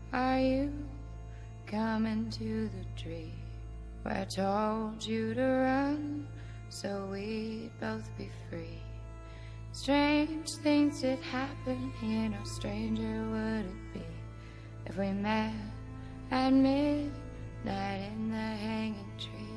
Are you coming to the tree where I told you to run so we'd both be free? Strange things did happen here, no stranger would it be if we met at midnight in the hanging tree.